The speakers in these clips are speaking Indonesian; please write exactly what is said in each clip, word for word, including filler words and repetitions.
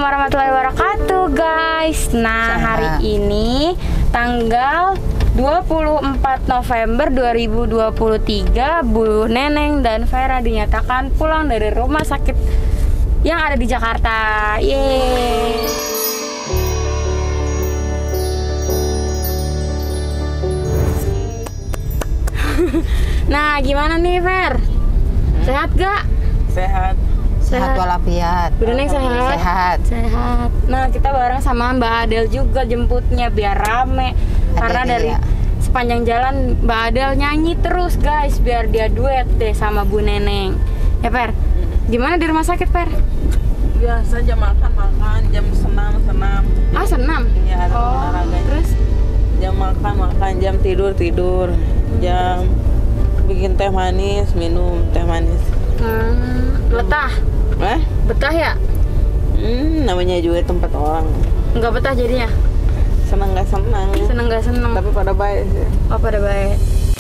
warahmatullahi wabarakatuh guys. Nah, hari ini tanggal dua puluh empat November dua ribu dua puluh tiga, Bu Neneng dan Vera dinyatakan pulang dari rumah sakit yang ada di Jakarta. Yeay. Nah, gimana nih Ver? Sehat gak? Sehat. Sehat walafiat. Bu Neneng sehat? Sehat. Sehat. Nah, kita bareng sama Mbak Adel juga jemputnya biar rame. Adel, Karena dari iya. sepanjang jalan Mbak Adel nyanyi terus guys, biar dia duet deh sama Bu Neneng. Ya Fer? Gimana di rumah sakit Fer? Biasa jam makan makan, jam senam senam. Ah, senam? Iya, ada Oh, olahraganya. terus? Jam makan makan, jam tidur tidur, jam bikin teh manis, minum teh manis. Hmm, betah? Eh? Betah ya? Hmm, namanya juga tempat orang. Nggak betah jadinya? Senang nggak senang. Seneng nggak seneng? Tapi pada baik sih. Oh, pada baik.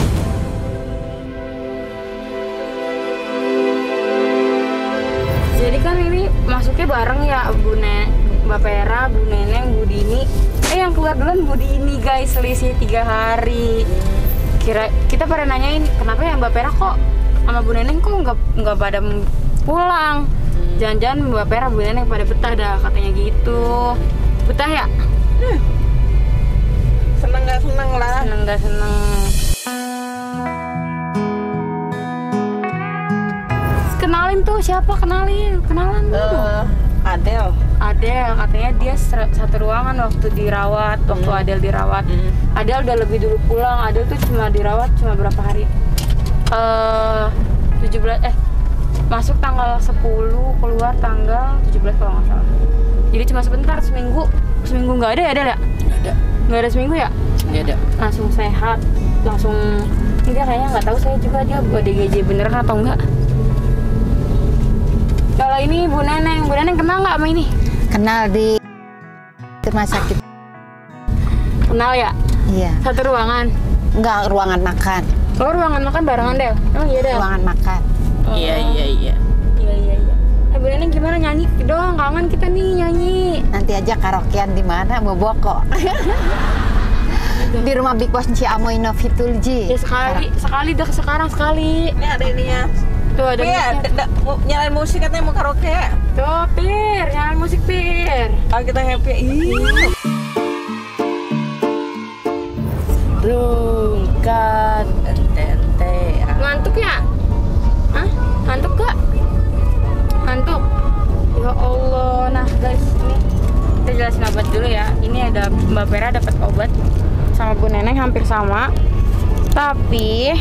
Jadi kan ini masuknya bareng ya, Bu Ne, Mbak Vera, Bu Neneng, Bu Dini. Eh, yang keluar duluan Bu Dini guys, selisih tiga hari. Kira kita pada nanyain kenapa ya Mbak Vera kok sama Bu Neneng kok nggak nggak pada pulang. Jangan-jangan Mbak Vera, Bu Neneng pada betah dah katanya gitu. Betah ya? Hmm. Senang nggak senang lah. Seneng nggak seneng. Kenalin tuh siapa? Kenalin, kenalan dulu. Uh, Adel. Adel, katanya dia ser- satu ruangan waktu dirawat, waktu Hmm. Adel dirawat. Hmm. Adel udah lebih dulu pulang. Adel tuh cuma dirawat cuma berapa hari? Eh, tujuh belas eh masuk tanggal sepuluh, keluar tanggal tujuh belas kalau nggak salah. Jadi cuma sebentar, seminggu. Seminggu nggak ada ya Adel ya? Nggak ada. Nggak ada seminggu ya? Nggak ada. Langsung sehat, langsung ini dia kayaknya nggak tahu saya juga dia O D G J beneran atau enggak. Kalau ini Bu Neneng, Bu Neneng kenal nggak sama ini? Kenal di rumah sakit. Kenal ya? Iya. Satu ruangan. Enggak, ruangan makan. Oh, ruangan makan barengan Del? Emang iya Del? Ruangan makan. Oh. Iya iya iya. Iya iya iya. Eh Bu Neneng gimana nyanyi dong? Kangen kita nih nyanyi. Nanti aja karaokean di mana mau boko. Di rumah Big Boss Ciamo Innovitulji. Ya sekali, sekali dah sekarang sekali. Ini ada ininya. Tuh ada Iya, musiknya. nyalain musik katanya mau karaoke. Tuh Pir, nyalain musik Pir. Oh, kita happy. Ih. Rungkat tente. Ngantuk ya? Hah? Ngantuk gak? Ngantuk? Ya Allah, nah guys, ini kita jelasin obat dulu ya. Ini ada Mbak Vera dapat obat sama Bu Neneng hampir sama, tapi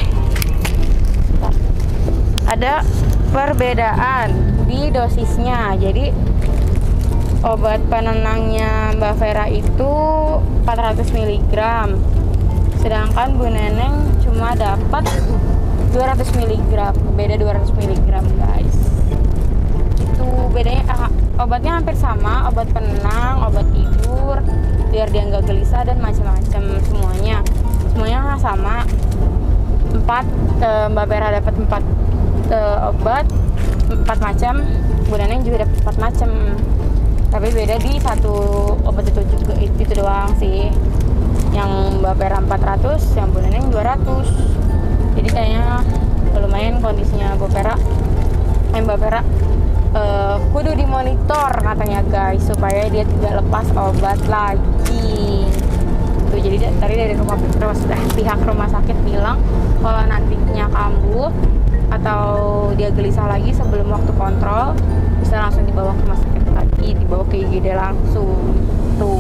ada perbedaan di dosisnya. Jadi obat penenangnya Mbak Vera itu empat ratus miligram, sedangkan Bu Neneng cuma dapat dua ratus miligram. Beda dua ratus miligram guys. Itu bedanya, ah, obatnya hampir sama, obat penenang, obat tidur biar dia nggak gelisah dan macam-macam, semuanya semuanya sama. Empat eh, Mbak Vera dapat empat uh, obat empat macam, Bu Neneng juga dapat empat macam, tapi beda di satu obat itu juga, itu, itu doang sih. Yang Mbak Vera empat ratus, yang Bu Neneng dua ratus. Jadi kayaknya lumayan kondisinya Bu Vera eh, Mbak Vera uh, kudu dimonitor katanya guys, supaya dia tidak lepas obat lagi. Tuh, jadi tadi dari rumah, rumah pihak rumah sakit bilang kalau nantinya kambuh atau dia gelisah lagi sebelum waktu kontrol, bisa langsung dibawa ke rumah sakit lagi, dibawa ke I G D langsung. Tuh.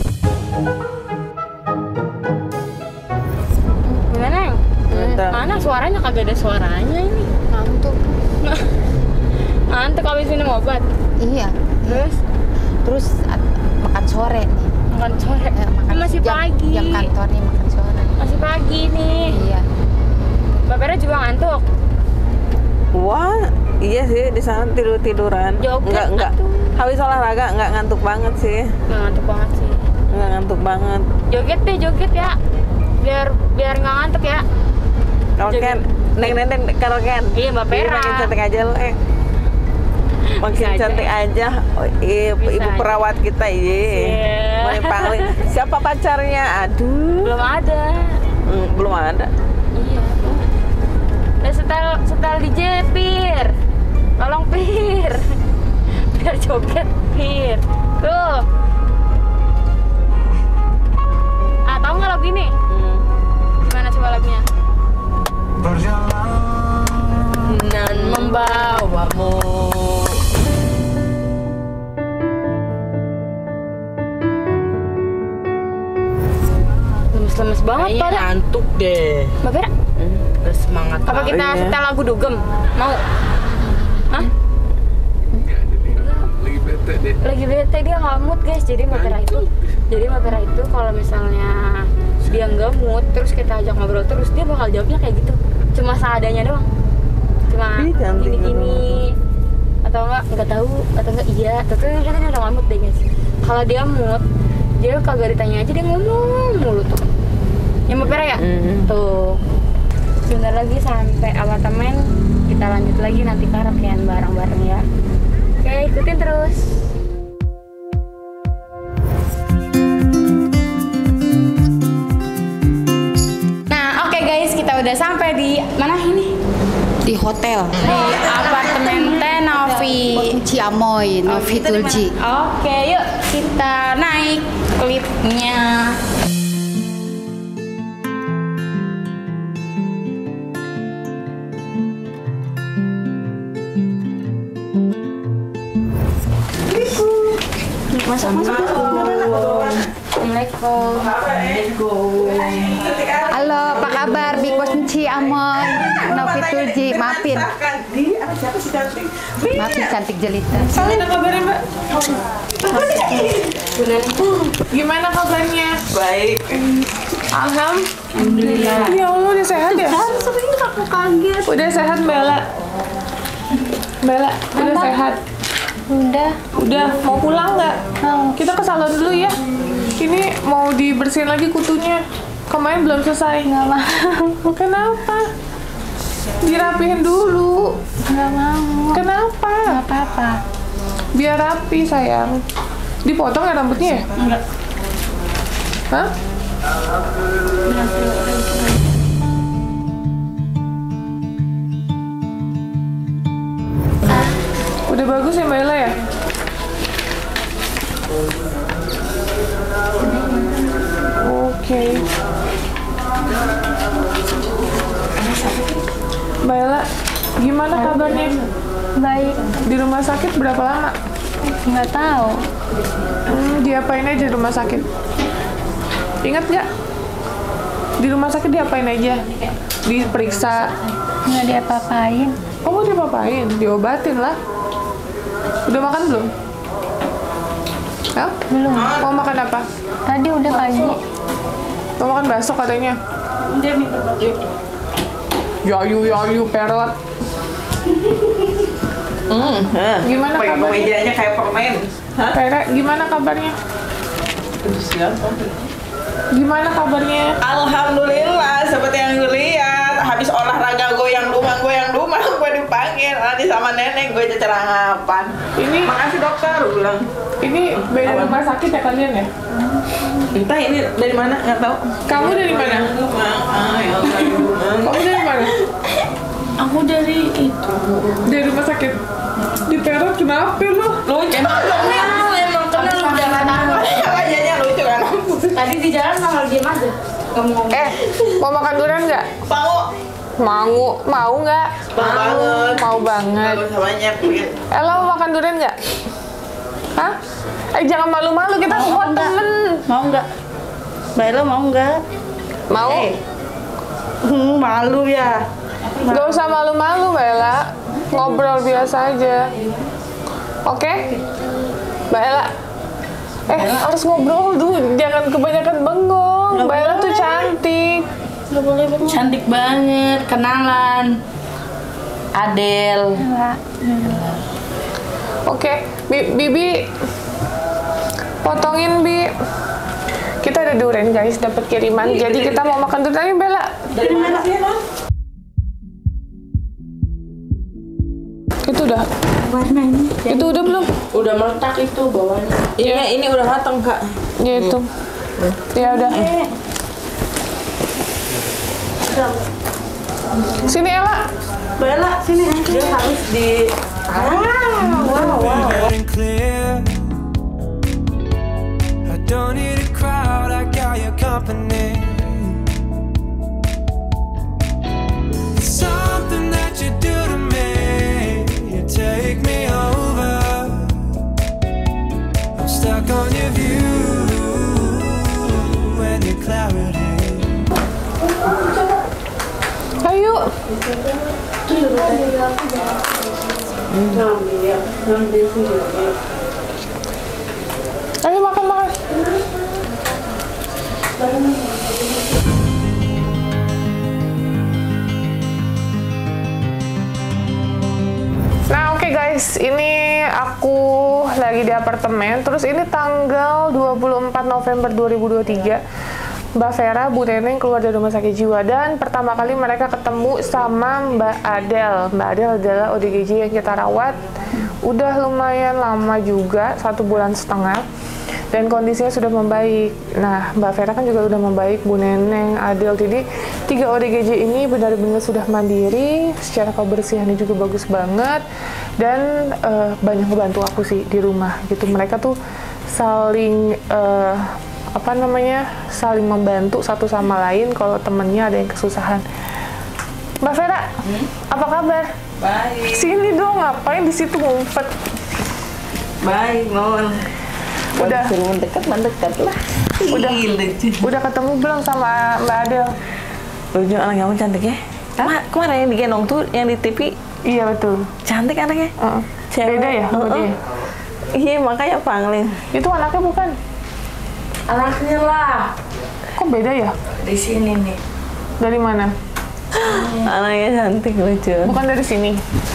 Bu Neneng, Mantap. mana suaranya? Kagak ada suaranya ini. Ngantuk. Ngantuk habis minum obat. Iya. Terus Terus at- makan sore nih. makan sore. Eh, makan Masih jam, pagi. Jam kantornya makan sore. Masih pagi nih. Iya. Mbak Vera juga ngantuk. Wah, iya sih di sana tidur tiduran. Joget Enggak enggak. atuh. Habis olahraga enggak ngantuk banget sih. Nggak ngantuk banget sih. Enggak ngantuk banget. Joget deh, joget ya. Biar biar nggak ngantuk ya. Karaokean, neng neng neng karaokean. Iya, Mbak Iya, Vera. makin cantik aja lo, eh. Makin Bisa cantik aja. Oh, ibu, Bisa ibu aja. perawat kita iya. Iya. Pangling. Siapa pacarnya? Aduh. Belum ada. Hmm, belum ada. Iya. Udah setel setel D J Pir. Tolong Pir. Biar joget Pir. Tuh. Ah, tahu nggak lagu ini? Hmm. Gimana coba lagunya? Dan membawamu. Lemes-lemes banget Kayaknya pada. ngantuk deh. Mbak Vera, Hmm, udah semangat. apa kita Iya. setel lagu dugem? Mau? Hah? Lagi bete deh. Lagi bete dia nggak mood guys. Jadi Mbak Vera itu, jadi Mbak Vera itu kalau misalnya dia nggak mood, terus kita ajak ngobrol terus dia bakal jawabnya kayak gitu. Cuma seadanya doang. Cuma Ih, cantik gini-gini. Atau enggak nggak tahu atau enggak iya. Tapi dia kan udah nggak mood deh guys. Kalau dia mood, dia kagak ditanya aja dia ngomong mulu tuh. Ya Mbak Vera ya? Mhm. Tuh. Sebentar lagi sampai apartemen, kita lanjut lagi nanti karaokean bareng-bareng ya. Oke, ikutin terus. Nah, oke guys, kita udah sampai di mana ini? Di hotel. Di apartemen Novi. Ciamoy, Novi Itu di mana? Tulji. Oke, yuk kita naik liftnya. Masuk, masuk, masuk. Assalamualaikum. Halo, apa kabar? Big Boss Ciamoy, Novi Tulji. Maafin, maafin cantik jelita. Gimana kabarnya Mbak? Gimana kabarnya? Baik. Alhamdulillah. Ya Allah udah sehat ya? Sering aku kaget. Udah sehat Bella. Bella, udah sehat. Udah. Udah mau pulang nggak? Kita ke salon dulu ya. Ini mau dibersihin lagi kutunya. Kemarin belum selesai. Nggak mau. Kenapa? Dirapihin dulu. Nggak mau. Kenapa? Nggak apa-apa. Biar rapi sayang. Dipotong ya rambutnya ya? Enggak. Hah? Udah bagus ya Mbak Ella ya? Oke. Mbak Ella, gimana kabarnya? Baik. Di rumah sakit berapa lama? Nggak tahu. Hmm, diapain aja di rumah sakit? Ingat nggak? Di rumah sakit diapain aja? Diperiksa? Nggak diapa-apain. Oh, mau diapa-apain? Diobatin lah. Udah makan belum? Hah? Belum. Mau makan apa? Tadi udah pagi. Mau makan bakso katanya. Yayu, yayu, perot. Hmm, hah. Gimana Pakai kabarnya? kemejanya kayak permen. Hah? Pere, gimana kabarnya? Siapa? Gimana kabarnya? Alhamdulillah, seperti yang gue lihat. Habis olahraga goyang dumang, goyang dumang, gue dipanggil. Nanti sama nenek gue cerangapan. Ini Makasih dokter, gue bilang. ini beda rumah sakit ya kalian ya? Entah ini dari mana, nggak tahu. Kamu dari mana? Dumang, ah, ya Allah, dumang. Kamu dari mana? Aku dari itu. Dari rumah sakit. Di perot kenapa lu? Lucu emang emang kenal udah wajahnya lucu kan. Tadi di jalan malah diem aja. Ngomong. Eh, mau makan durian nggak? Mau, Mau, mau nggak? mau banget. Mau banget. Gak usah banyak. Ella mau makan durian nggak? Hah? Eh jangan malu-malu, kita semua temen. Mau nggak? Mbak Ella mau nggak? Mau? Eh. Hmm, malu ya. Gak usah malu-malu, Mbak Ella. Ngobrol biasa aja. Oke? Mbak Ella. Eh, harus ngobrol dulu. Jangan kebanyakan bengong. Mbak Ella tuh cantik. Cantik banget, kenalan. Adel. Oke, Bi- Bibi. Potongin, Bi. Kita ada durian, guys. Dapat kiriman. Jadi kita mau makan durian. Ayo, Bella. Dari mana sih, non? Itu udah. Warna ini. Itu udah belum? Udah meletak itu bawahnya. Iya, ini udah matang kak. Ya itu. Ya udah. Sini Ella. Bella, sini. Dia harus di. Ah, wow, wow. I don't need a crowd, I got your company. Something that you do to me, you take me over. I'm stuck on your view and your clarity. Ayo. Ayo makan makan. Nah oke okay guys, ini aku lagi di apartemen. Terus ini tanggal dua puluh empat November dua ribu dua puluh tiga. Mbak Vera, Bu Neneng keluar dari rumah sakit jiwa. Dan pertama kali mereka ketemu sama Mbak Adel. Mbak Adel adalah O D G J yang kita rawat. Udah lumayan lama juga, satu bulan setengah. Dan kondisinya sudah membaik. Nah, Mbak Vera kan juga udah membaik, Bu Neneng, Adel. Jadi, tiga O D G J ini benar-benar sudah mandiri. Secara kebersihannya juga bagus banget. Dan uh, banyak ngebantu aku sih di rumah. Gitu. Mereka tuh saling... Uh, apa namanya, saling membantu satu sama lain kalau temennya ada yang kesusahan. Mbak Vera, hmm? apa kabar? Baik. Sini dong, ngapain di situ ngumpet? Baik, mohon. Udah suruh mendekat, mendekat lah. Udah, udah ketemu belum sama Mbak Adel? Lucu, anak kamu cantik ya? Hah? Kemarin yang digendong tuh, yang di T V. Iya betul. Cantik anaknya. Uh -uh. Beda ya? Uh -uh. Iya, makanya panggilin. Itu anaknya bukan? Anaknya lah. Kok beda ya? Di sini nih. Dari mana? Anaknya cantik, lucu. Bukan dari sini.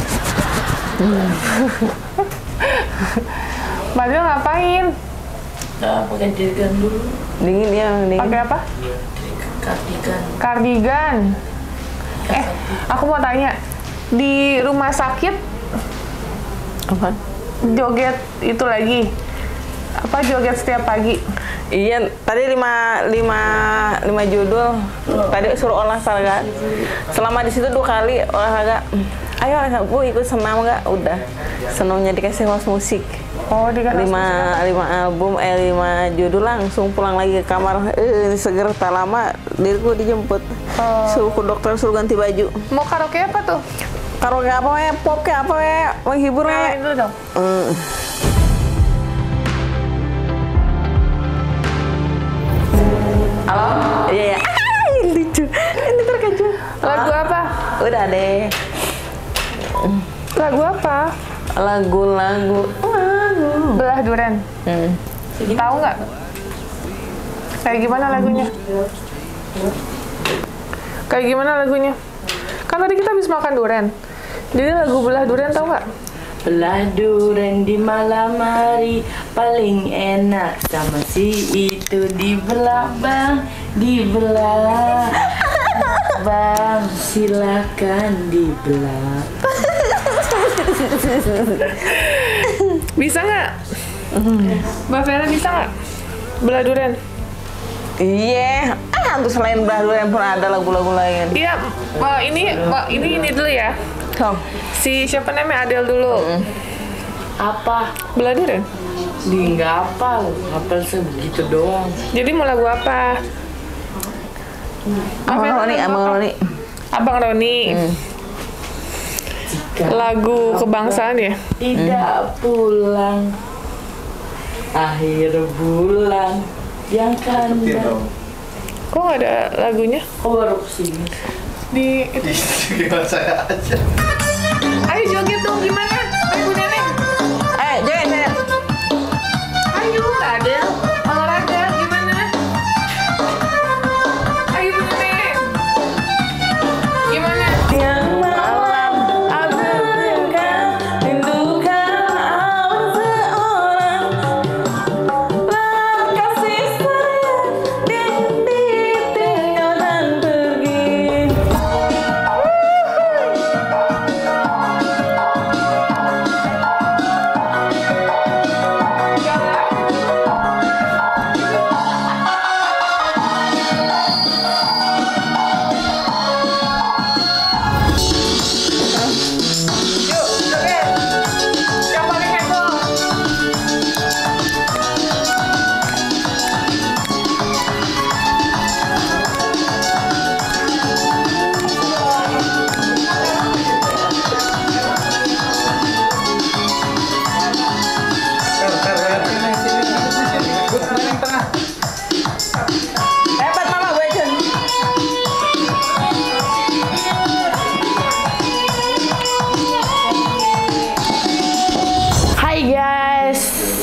Mbak Adel ngapain? Nah, pakai kardigan dulu. Dingin ya, dingin. Pakai apa? Kardigan. Kardigan. Eh, aku mau tanya. Di rumah sakit apa? Joget itu lagi. Apa joget setiap pagi? Iya, tadi lima, lima, lima judul. Tadi suruh olahraga. Selama di situ dua kali olahraga. Ayo, Bu ikut senam nggak? Udah. Senamnya dikasih host musik. Oh, dikasih lima, lima album, eh lima judul langsung pulang lagi ke kamar. Eh, seger tak lama diriku dijemput. Oh. Suruh ke dokter suruh ganti baju. Mau karaoke apa tuh? Karaoke apa ya? Pop kayak apa ya? Menghibur ya? Itu dong. Hmm. Halo? Iya ya. Lucu. Ini terkejut. Lagu apa? Udah deh. Lagu apa? Lagu-lagu. Lagu. Belah Duren. Hmm. Tahu nggak? Kayak gimana lagunya? Kayak gimana lagunya? Kan tadi kita habis makan durian. Jadi lagu Belah Duren tahu nggak? Belah duren di malam hari paling enak sama si itu dibelah bang, dibelah bang, silakan dibelah. Bisa nggak? Mbak Vera bisa nggak? Belah Duren? Iya, ah untuk selain Belah Duren pun ada lagu-lagu lain. Iya, uh, ini uh, ini ini dulu ya. Oh. Si siapa namanya Adel dulu. Mm. Apa? Belah Duren. Di nggak hafal, hafal sebegitu doang. Jadi mau lagu apa? Abang Roni, Abang Roni. Abang Roni. Hmm. Lagu kebangsaan ya? Tidak pulang akhir bulan yang kandang. Kok nggak ada lagunya? Oh baru kesini. Di itu. Gimana saya aja. Ayo joget dong gimana? Ayo Bu Neneng. Eh, joget saya. Ayo Adel. Olahraga gimana? Ayo Bu Neneng. Gimana? Yang malam aku rindukan, rindukan seorang kasih sayang dan ditinggalkan pergi.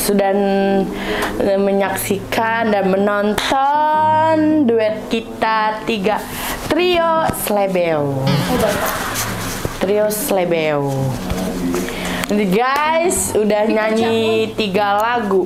sudah menyaksikan dan menonton duet kita tiga trio Slebeo. Trio Slebeo. Jadi guys, udah nyanyi tiga lagu.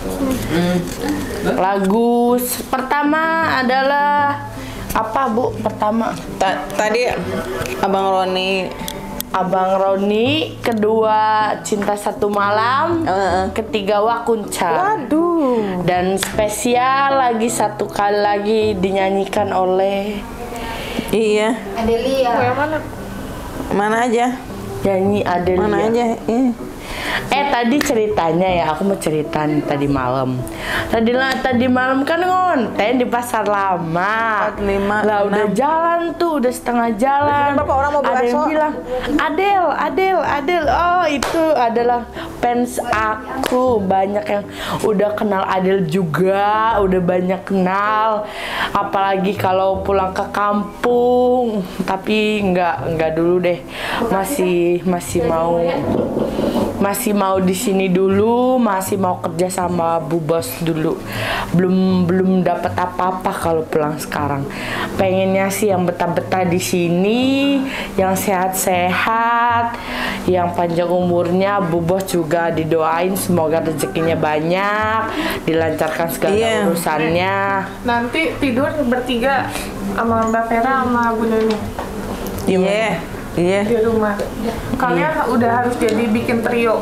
Lagu pertama adalah apa Bu? Pertama Ta- tadi Abang Roni, Abang Roni, kedua Cinta Satu Malam, uh, ketiga Wakunca. Waduh. Dan spesial lagi satu kali lagi dinyanyikan oleh Iya. Adelia. Yang mana? Mana aja? nyanyi Adelia. Mana aja? Iya. Eh tadi ceritanya ya, aku mau cerita nih tadi malam. Tadi lah tadi malam kan ngonten di pasar lama. empat, lima, Lah udah enam. jalan tuh, udah setengah jalan. Berapa orang mau Ada yang bakso? bilang, Adel, Adel, Adel. Oh itu adalah fans aku. Banyak yang udah kenal Adel juga, udah banyak kenal. Apalagi kalau pulang ke kampung. Tapi nggak nggak dulu deh. Masih masih mau masih mau di sini dulu, masih mau kerja sama Bu Bos dulu. Belum belum dapat apa-apa kalau pulang sekarang. Pengennya sih yang betah-betah di sini, yang sehat-sehat, yang panjang umurnya. Bu Bos juga didoain semoga rezekinya banyak, dilancarkan segala Iya. urusannya. Nanti tidur bertiga sama Mbak Vera sama Bu Neni Iya. Iya. di rumah. Kalian udah harus jadi bikin trio.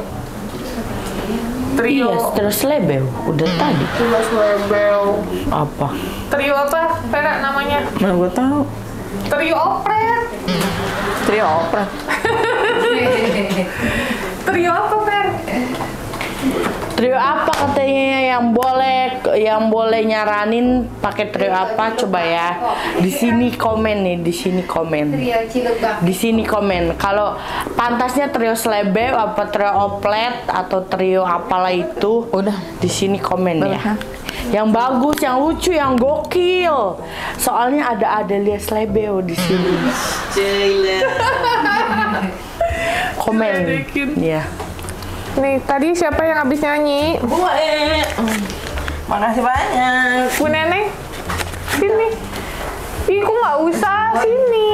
Trio. Iya, terus lebel udah tadi. Trio Slebel. Apa? Trio apa? Vera namanya? Mana gue tahu. Trio operet. Trio opera. Trio apa, Ver? Trio apa katanya yang boleh yang boleh nyaranin pakai trio apa coba ya. Di sini komen nih, di sini komen. Trio Cilegon. Di sini komen. Kalau pantasnya trio Slebeo apa trio Oplet atau trio apalah itu. Udah. Di sini komen ya. Udah. Yang bagus, yang lucu, yang gokil. Soalnya ada Adelia Slebeo di sini. Komen. Ya. Nih, tadi siapa yang habis nyanyi? Gue. Makasih banyak. Bu Neneng? Sini. Ih, kok nggak usah? Sini.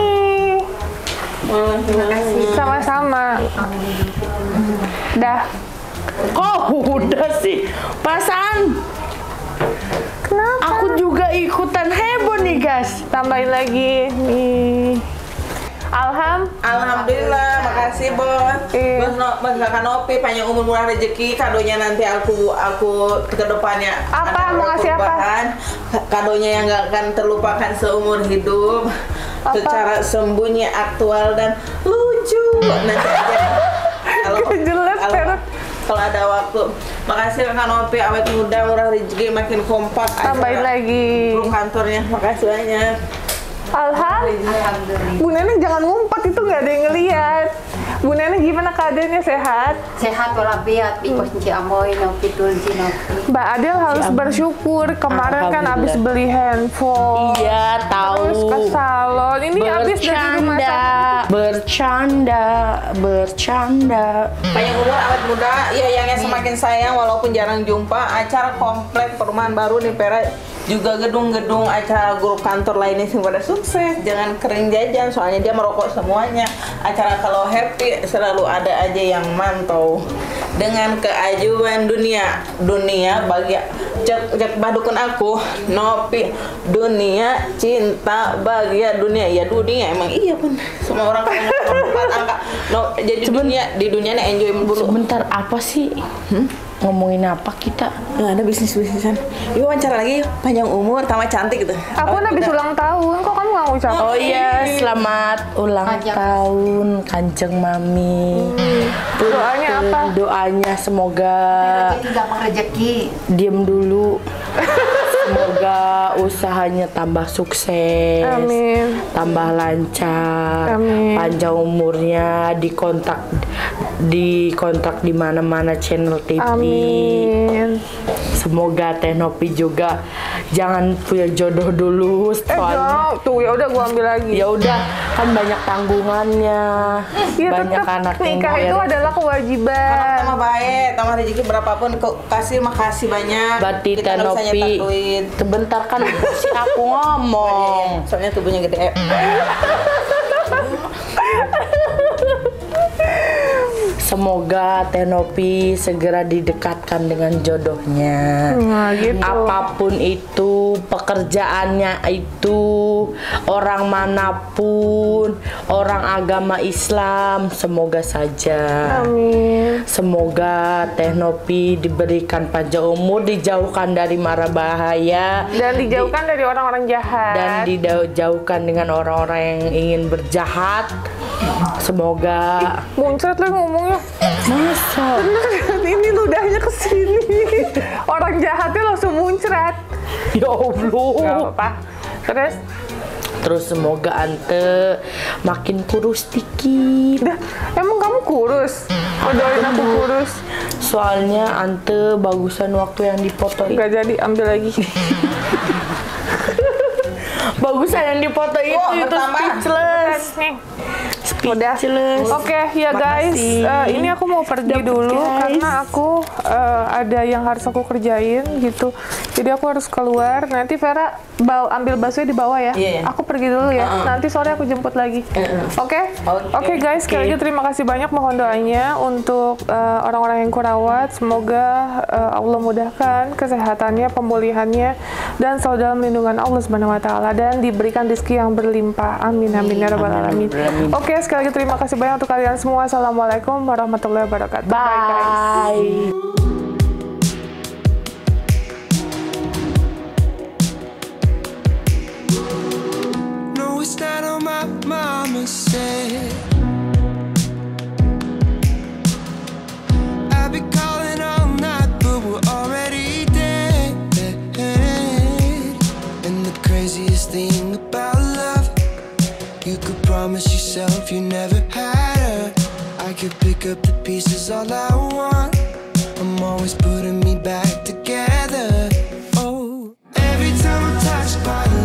Sama-sama. Dah. Kok udah sih? Perasaan Kenapa? aku juga ikutan heboh nih guys. Tambahin lagi. Nih. Alham. Alhamdulillah, makasih Bos. Iya. Bos no, Bos Kakak Nopi panjang umur murah rezeki. Kadonya nanti aku aku ke depannya. Apa? ada Mau ngasih apa? perubahan. Kadonya yang gak akan terlupakan seumur hidup. Apa? Secara sembunyi, aktual dan lucu. Nanti aja. Kalau Jelas, kalau- Fer. kalau ada waktu. Makasih Kakak Nopi, awet muda, murah rezeki, makin kompak. Tambahin acara lagi. Grup kantornya, makasih banyak. Alham. Alhamdulillah. Bu Neneng jangan ngumpet, itu nggak ada yang ngeliat. Bu Neneng gimana keadaannya, sehat? Sehat walafiat, ikut Ci Amoy, Nopi Tulji, Nopi. Mbak Adel harus bersyukur. Kemarin kan Alhamdulillah. abis beli handphone. Iya tahu. Terus ke salon. Ini abis dari rumah Bercanda, sakit. bercanda, bercanda. Panjang umur, awet muda, ya yang semakin sayang walaupun jarang jumpa. Acara komplek perumahan baru nih Pera, juga gedung-gedung acara grup kantor lainnya sih pada sukses. Jangan kering jajan, soalnya dia merokok semuanya. Acara kalau happy selalu ada aja yang mantau. Dengan keajuan dunia, dunia bagi cek cek badukun aku, Nopi, dunia cinta bahagia dunia. Ya dunia emang iya pun semua orang kan empat angka. No, jadi dunia di dunia nih enjoy dulu. Sebentar, apa sih? Hmm? Ngomongin apa kita? Nggak ada bisnis-bisnisan. Yuk wawancara lagi, panjang umur, tambah cantik gitu. Aku kan habis ulang tahun, kok kamu nggak ngucap? Oh iya, selamat ulang Kanjeng. tahun Kanjeng Mami. Tuh, Doanya tuh, apa? Doanya semoga Rezeki gampang rezeki. diem dulu. Semoga usahanya tambah sukses, Amin. tambah lancar, Amin. panjang umurnya, dikontak di kontrak di mana-mana channel T V. Amin. Semoga Teh Nopi juga jangan punya jodoh dulu, Eh soalnya jangan, tuh ya udah gua ambil lagi. ya udah kan banyak tanggungannya, Iya, banyak tetap anak yang nikah itu bayar. adalah kewajiban. Tambah baik, tambah rezeki berapapun kok kasih makasih banyak. Berarti Kita Teh nggak bisa nyetak Nopi, duit. sebentar kan si aku ngomong. Soalnya tubuhnya gede. Semoga Teh Nopi segera didekatkan dengan jodohnya. Nah, gitu. Apapun itu, pekerjaannya itu, orang manapun, orang agama Islam, semoga saja. Amin. Semoga Teh Nopi diberikan panjang umur, dijauhkan dari mara bahaya, Dan dijauhkan dari orang-orang jahat. dan dijauhkan dengan orang-orang yang ingin berjahat. Semoga Muncrat lah ngomongnya. masa Ini ludahnya ke sini. Orang jahatnya langsung muncrat. ya Gak Allah. apa-apa. Terus, Terus semoga Ante makin kurus dikit. dah, emang kamu kurus? Doain aku kurus. Soalnya Ante bagusan waktu yang dipoto itu. Gak jadi, ambil lagi. Bagusan yang dipoto itu Oh, itu bertambah. speechless. Nih. Udah. Oke ya guys, Makasih. eh, ini aku mau pergi Dapet, dulu guys. karena aku eh, ada yang harus aku kerjain gitu. Jadi aku harus keluar. Nanti Vera bawa ambil bakso di bawah ya. Iya, iya. Aku pergi dulu ya. Uh-uh. Nanti sore aku jemput lagi. Oke? Oke. Oke guys, sekali lagi terima kasih banyak, mohon doanya untuk eh, orang-orang yang kurawat. Semoga eh, Allah mudahkan kesehatannya, pemulihannya, dan selalu dalam lindungan Allah Subhanahu wa taala dan diberikan rezeki yang berlimpah. Amin amin ya rabbal alamin. Oke, sekali lagi terima kasih banyak untuk kalian semua. Assalamualaikum warahmatullahi wabarakatuh. Bye guys. Bye. No, it's not on my mama said. I've been calling all night, but we're already dead. And the craziest thing about love, you could promise yourself you never had her. I could pick up the pieces all I want. I'm always putting me back together. Oh, every time I'm touched by